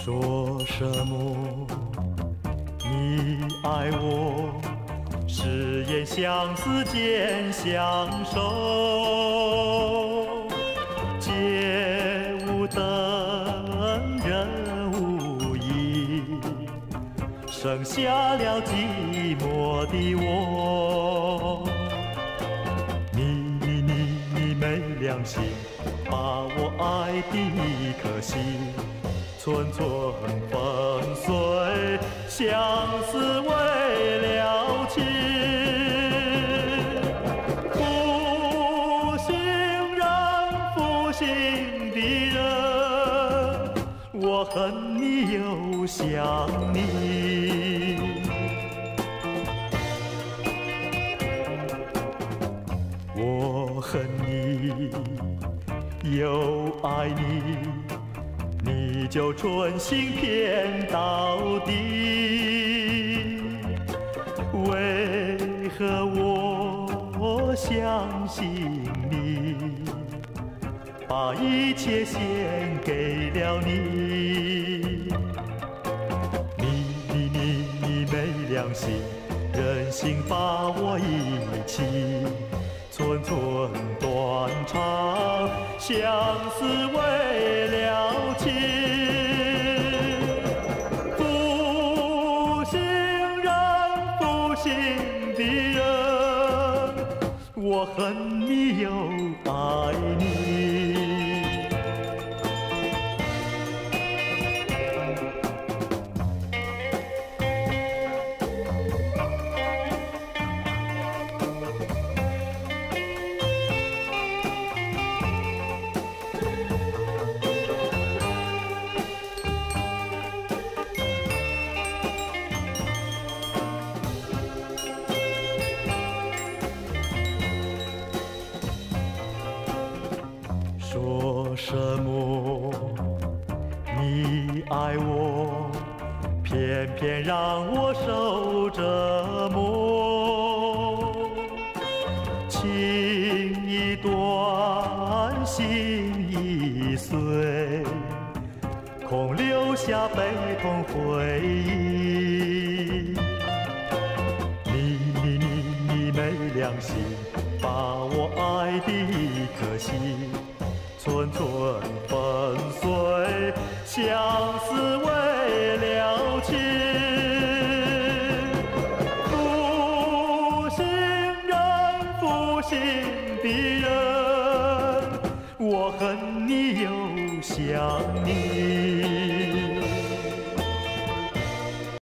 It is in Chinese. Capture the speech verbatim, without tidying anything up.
说什么？你爱我，誓言相思渐相守。街无灯，人无影，剩下了寂寞的我。你你你你没良心，把我爱的一颗心寸寸粉碎，相思为了情。负心人，负心的人，我恨你又想你。我恨你又爱你，你就存心骗到底。为何我相信你，把一切献给了你？你你你你没良心，忍心把我遗弃，寸寸断肠，相思为了情。负心人，负心的人，我恨你又爱你。说什么？你爱我，偏偏让我受折磨。情已断，心已碎，空留下悲痛回忆。你你你你没良心，把我爱的一颗心寸寸粉碎，相思为了情。负心人，负心的人，我恨你又想你。